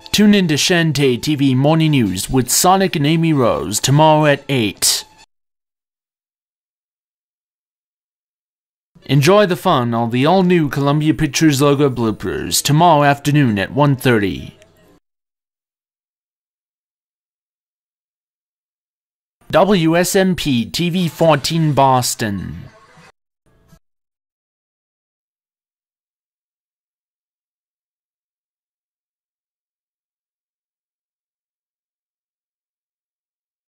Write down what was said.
Tune in to Shantae TV Morning News with Sonic and Amy Rose tomorrow at 8. Enjoy the fun on the all-new Columbia Pictures logo bloopers tomorrow afternoon at 1:30. WSMP-TV 14 Boston.